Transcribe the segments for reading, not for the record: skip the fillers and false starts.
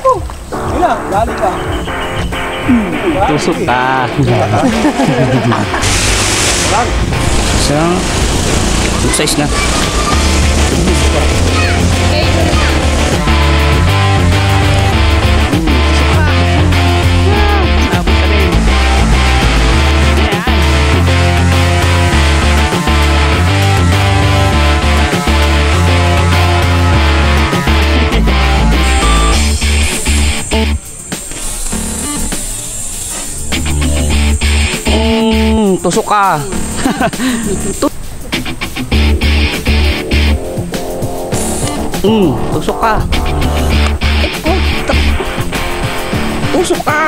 Yun na, dali ka. Tusok ka. Isang good size na. Tusok ka. Tusok ka. Tusok ka.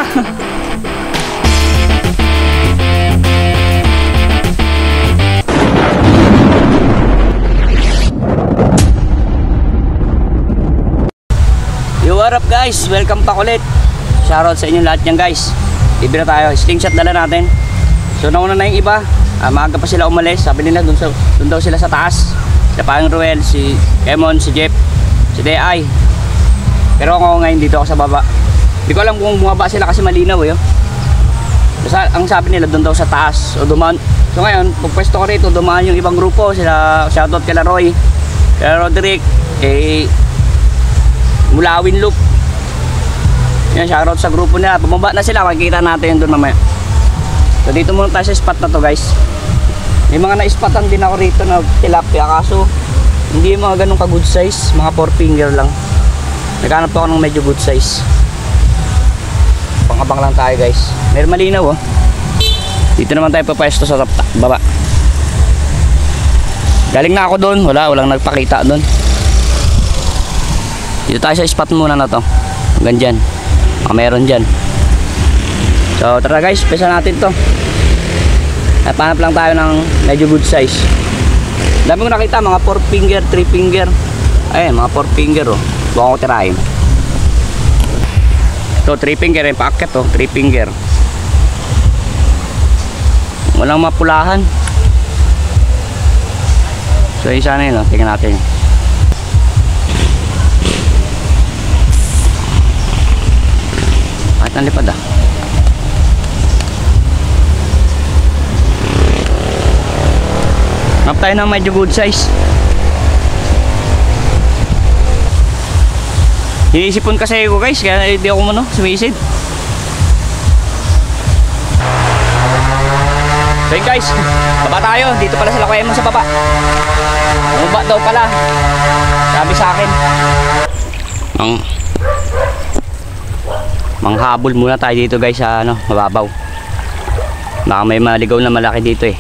Yo, what up guys? Welcome back ulit. Shoutout sa inyo lahat yan guys. Libre na tayo. Slingshot dala natin. So nauna na yung iba, maaga pa sila umalis. Sabi nila dun daw sila sa taas. Sila pa yung Ruel, si Emon, si Jeff, si Deay. Pero ako ngayon dito ako sa baba. Hindi ko alam kung bumaba sila kasi malinaw eh. Basta ang sabi nila dun daw sa taas. So ngayon, pagpwesto ko rito, dumaan yung ibang grupo. Sila, shoutout kila Roy, kila Roderick, Mulawin Loop. Yan, shoutout sa grupo nila. Bumaba na sila, makikita natin dun mamaya. So dito muna tayo sa spot na to guys. May mga na-spotan din ako rito na tilapia, kaso hindi yung mga ganun ka good size, mga 4 finger lang. Naghanap ako ng medyo good size. Pang-abang lang tayo guys. Meron malinaw oh. Dito naman tayo papwesto sa baba. Galing na ako doon, walang nagpakita doon. Dito tayo sa spot muna na to. Hanggang dyan, meron dyan. So tara guys, pesa natin to. Napanap lang tayo ng medyo good size. Dami ko nakita, mga 4 finger, 3 finger. Ayun, mga 4 finger oh. Bukan ko tirahin. So 3 finger, yung packet oh, 3 finger. Walang mapulahan. So isa na yun oh, tingnan natin. Kahit nalipad ah. Map tayo ng medyo good size. Iniisipon kasi ako guys, kaya hindi ako sumisid. So yun guys, baba tayo. Dito pala sila Kuya Emon sa baba. Bumaba daw pala, sabi sa akin. Manghabol muna tayo dito guys sa mababaw. Baka may maligaw na malaki dito eh.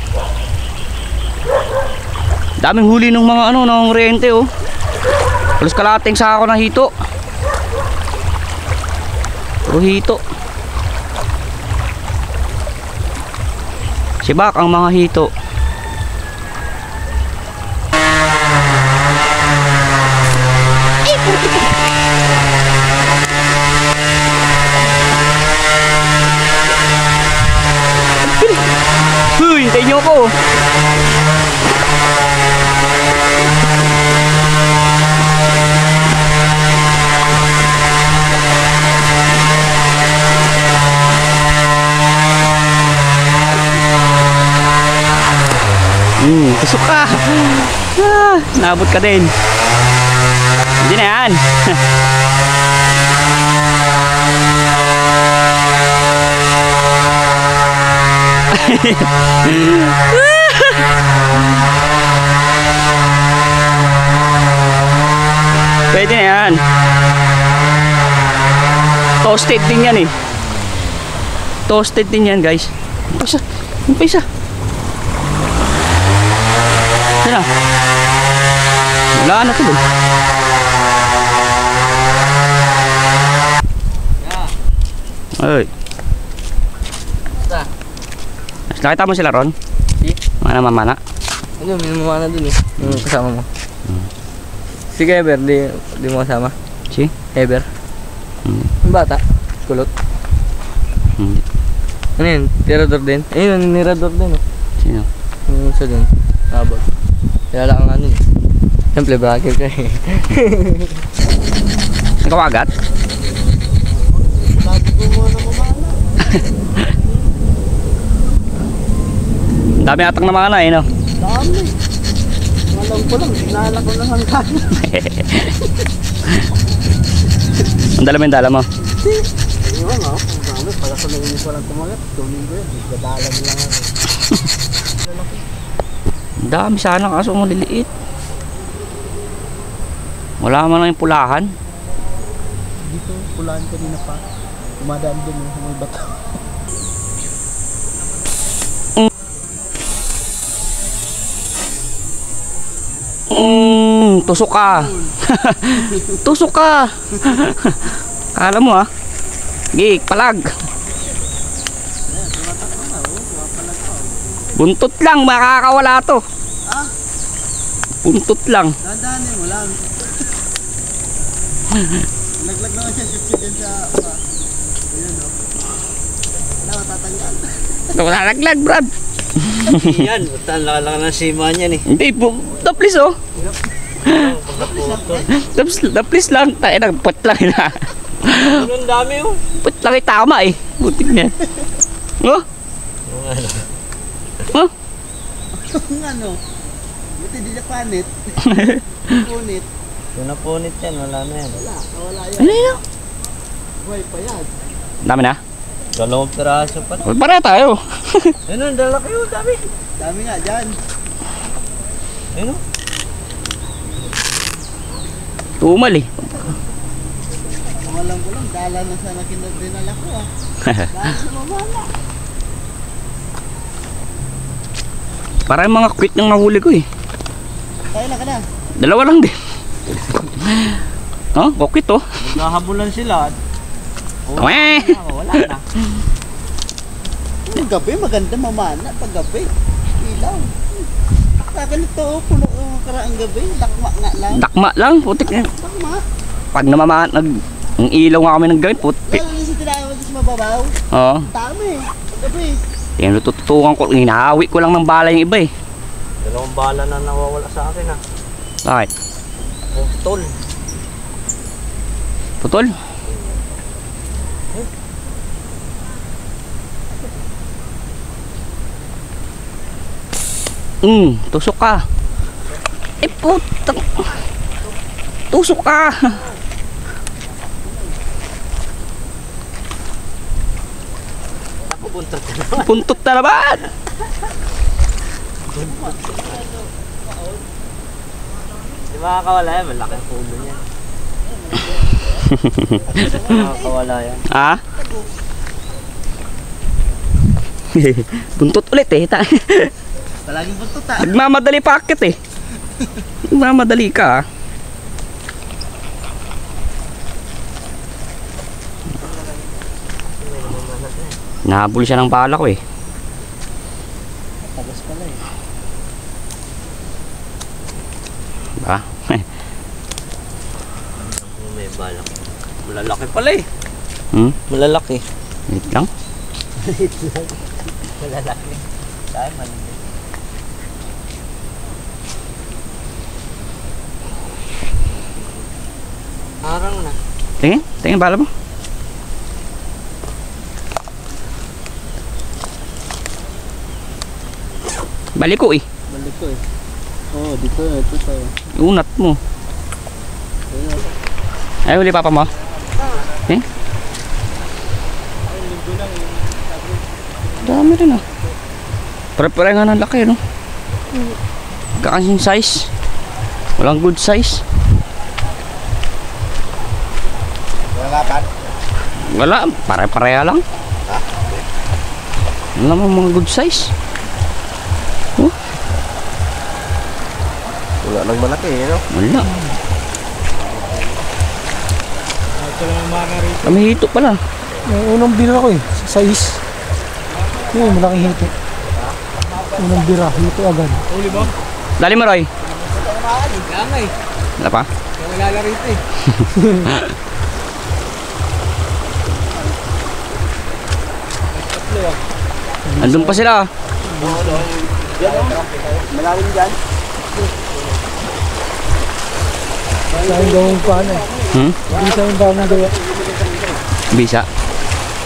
Daming huli ng mga ng rente oh. Halos kalating sako ng hito. Puro hito. Sibak ang mga hito. Huy, hintayin nyo ko. Tusok ka. Nabot ka din. Hindi na yan. Pwede na yan. Toasted din yan eh. Toasted din yan guys. Umpisa. Sino? Wala na to doon. Ay. Nakita mo sila ron? Si? Mana mamana? Ano, may mamana dun eh. Yung kasama mo. Si Eber, di mo kasama? Si? Eber. Yung bata? Kulot? Ano yun? Tirador din? Ayun, nirador din oh. Sino? Yung isa dun. Abag. Kaya lang ang ano eh. Siyempre, bracket ka eh. Nakawagat? kumuha ng kumana. Dami atang na mga na eh, no? Dami. Alam ko lang, sinala ko ng hanggan. Ang dala mo yung dala mo. Iwan nga, ang dami. Pag ako nainis walang tumagat, tuloy ko yun. Gadalag lang ako. Ang dami sana kaso maliliit. Wala man lang yung pulahan. Dito, pulaan kanina pa. Umadaan din yung may bato. Tusok ka. Tusok ka. Kala mo Gig, palag. Buntot lang, makakawala to. Ah? Buntot lang. Dadaanin mo lang. Laglag naman siya, shoot dyan sa apa. Ayan o. Wala, matatanggal. Nalaglag, Brad. Yan, lang ng sima niyan eh. Hindi, taplis Taplis lang. Tayo nagput lang na. Ang dami oh. Put lang tama eh. Butik niya. Oh? Oh? Ang ano? Buti di na panit. Punit. Kung napunit yan, wala na yan. Wala yan. Ano yun? Buhay pa yan. Dami na? Dalawang piraso pa. Pare tayo. Ano, dala kayo, dami. Dami nga dyan. Ano? Tumal eh. Ang alam ko lang, dala na sana dinala ko ah. Dala sa mamala. Para yung mga quit yung nahuli ko eh. Tayo na ka na. Dalawa lang din. Oh, quit oh. Naghahabulan sila. Weh! Wala na. Pag gabi, maganda mamana. Pag gabi, ilaw. Kaganito, puno karaang gabi. Dakma nga lang. Dakma lang, putik na. Dakma. Pag namamaan, ang ilaw nga kami ng gawin, putik. Lalo na sa tinawag sa mababaw. Oo. Dami. Pag gabi. Yung natututukan ko, hinahawi ko lang ng bala yung iba eh. Dalawang bala na nawawala sa akin ah. Bakit? Putol. Putol? Tusok ka. Eh putang. Tusok ka. Ako buntot na naman. Puntot na naman. Di ba kakawala yan? Malaki ang pulo niya. Makakawala yan. Ah? Buntot ulit eh. Palaging buntot ah. Nagmamadali packet eh. Nagmamadali ka ah. Nahabol siya ng bala ko eh. Tagas pala eh. Ba? May balak. Malalaki pala eh. Malalaki. Wait lang. Malalaki. Dahil maliit. Arang na. Tingin? Tingin bala mo. Balik ko eh. Balik ko eh. Oo, dito ito tayo. Unat mo. Ay, huli papa mo. Eh? Dami rin ah. Pare-pare nga ng laki no. Kakasing size. Walang good size. Wala pa. Wala, pare-pareha lang. Wala mo mga good size. Oh, Wala nang malaki eh, no? wala. Kami hito pala. Yung unang bira ko eh, sa size. Yung malaking hito. Unang bira, hito agad. Dali mo Roy. Langay. Wala pa? Wala na rito eh. Andun pa sila. Malalim dyan. Sa yung gawang paano eh. Hindi sa yung damang gawa. Bisa.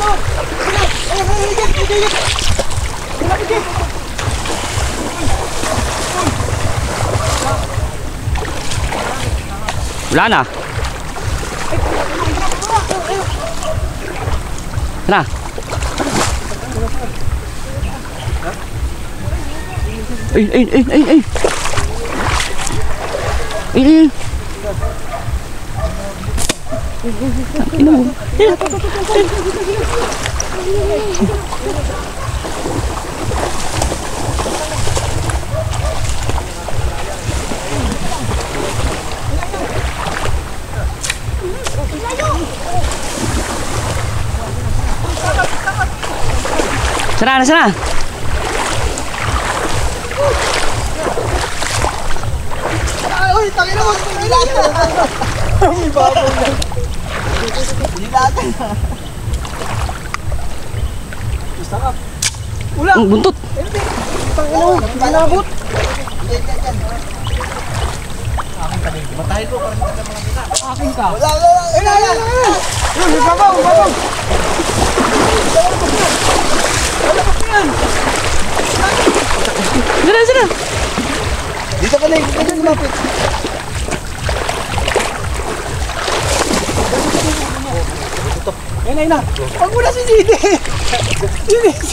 Wala na. Na. Ay, ay, ay, ay, ay. Ay, ay. Ina mo. Sana na, sana. Ay, tangin na mo. Nilatan. Ang babaw na. Nilatan na. Masarap. Ulang. Ang buntot. Tangin mo. Malabot. Yan. Akin ka din. Matahin ko. Akin ka. Wala. Ayun. Yung babaw. Sana. Dito ka na yung lumapit. Yan na. Pag muna si Didi. Yun eh.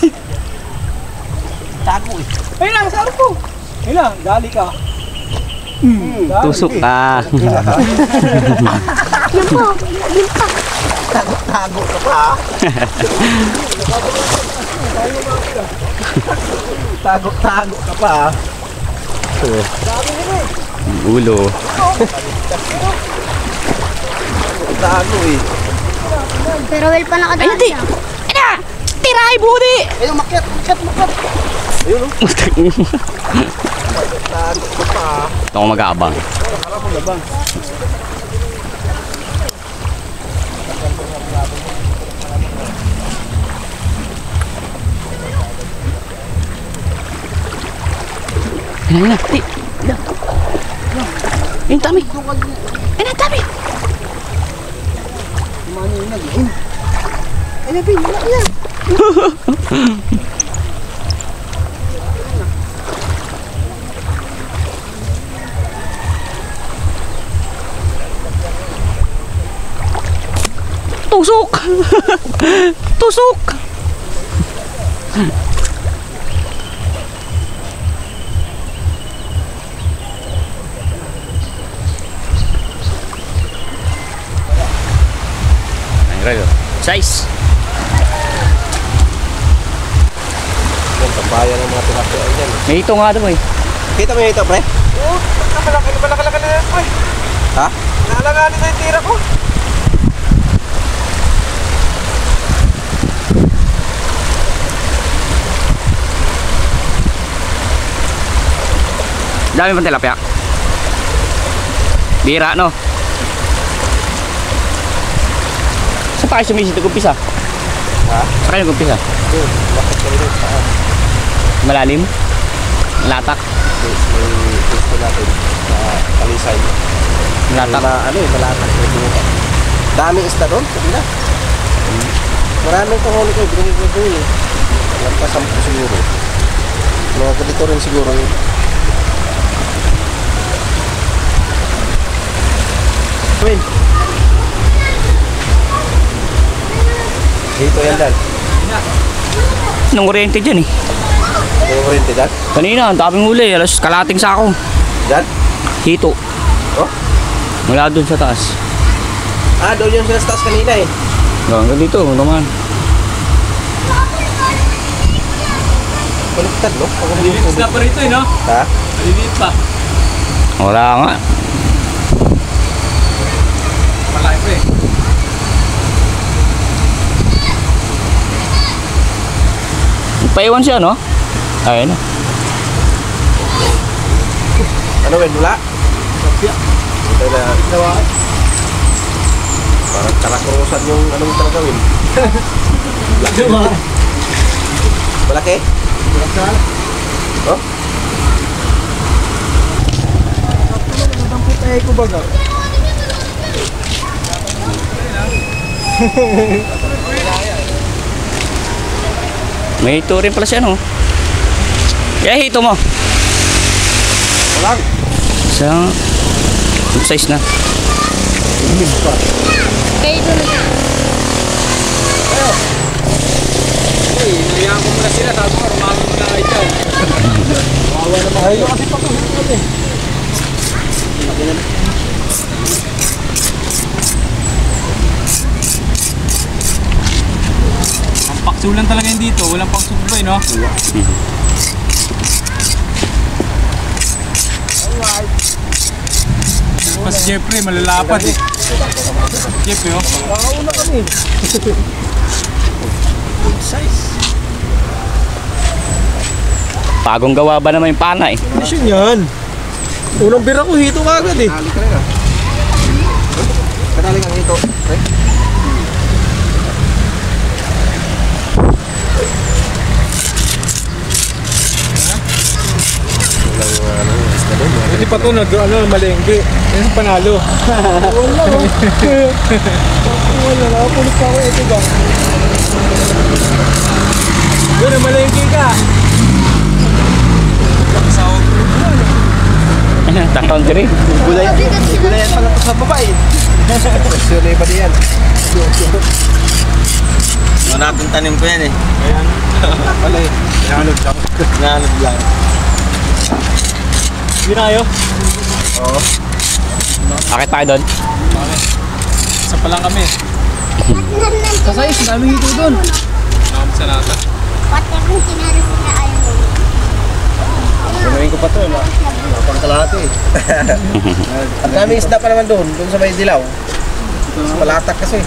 Tago eh. Ayun lang, saan po? Ayun lang, dali ka. Tusok ka. Tago ka pa. Tago ka pa. Ulo. Tago eh. Pero well pa nakadaan. Ay, hindi. Ina! Tiray, budi! Ayun, makyat. Ayun oh. Tago ka pa. Ito ako mag-aabang. Harap mo labang. Ina. Yung dami. Ina, dami. Kumano yun nag-in. Ay, nabi, wala yan. Tusok! Tusok! Size. Yan, tambayan ng mga tilapia ay yan. May ito nga doon eh. Kita mo yung ito, pre? Oo, malaki na yan, pre. Ha? Naalanganin na yung tira ko. Dami pang tilapia. Bira, no? Saan pa kayo sumisit nag-umpisa? Ha? Saan kayo nag-umpisa? Doon, bakit kayo rin saan? Malalim? Latak? May gusto natin sa Kalisay. Latak? Ano eh, malatak. Dami isda doon, sabi na. Maraming kahuli ko, binigay ko doon eh. Nagpasampo siguro. Mga ganito rin siguro yun. Win. Dito yan dad. Nung oriente dyan eh. May kurente dad. Kanina, ang daming huli. Alas kalating sako. Dad? Hito. Oh? Mula doon sa taas. Ah, doon yung sa taas kanina eh. Hanggang dito, naman. Baliktad no? Maliliit na pa rito eh, no? Ha? Maliliit pa. Wala nga. Malaki pa eh. Paiwan siya, no? Ayun na. Ano Wen? Wala? Ito na. Parang karakrosan yung anong gawin. Malaki? Oh? Ang putay ko baga. May hito rin pala siya, no? Kaya hito mo. Walang. Isang size na. Kayo doon na. Nayaan ko muna sila, sabi ko, rumami muna kayo dyan. Ay, kasi patuloy kami. Ang paksulan talaga yung dito, walang paksubay, no? Mas Jeffrey, malalapad eh. Jeffrey, oh. Nakauna kami. Bagong gawa ba naman yung pana eh? Mission yan. Unang bira ko, hito ka agad eh. Kadali ka rin ah. Kadali kang ito. Okay? Hindi pa ito malengke. Yan ang panalo. Wala. Wala, nakapulit pa ako. Ito ba? Yun, malengke ka. Takang diri. Gulay yan pala ito sa babae. Presyo na iba diyan. Natin tanim ko yan eh. Wala eh. Nanganod lang. Nanganod lang. Hindi na kayo? Oo. Akit tayo doon. Isa pa lang kami. Sa size, Dami hito doon. Nakam sa nata. pati kung sinaras na ayaw mo. Gawin ko pa ito. Pang kalahati eh. Ang daming isda pa naman doon. Doon sa may dilaw. Sa palatak kasi.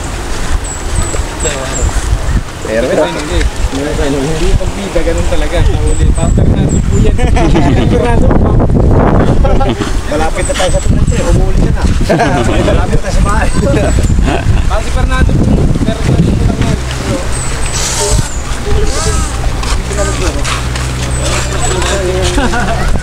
Pero Hindi pagbida, ganun talaga. Nahuli. Paper na po yan. malapit na tayo sa tunan eh. Humuli ka na. Malapit tayo sa bahay. Si Fernando, meron na dito lang yan.